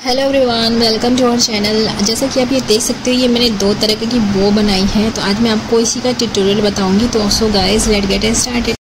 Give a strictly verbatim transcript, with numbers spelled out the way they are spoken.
Hello everyone, welcome to our channel. जैसा कि आप ये देख सकते हो, ये मैंने दो तरह की बो बनाई है। तो आज मैं आपको इसी का ट्यूटोरियल बताऊंगी। तो so guys, let's get started.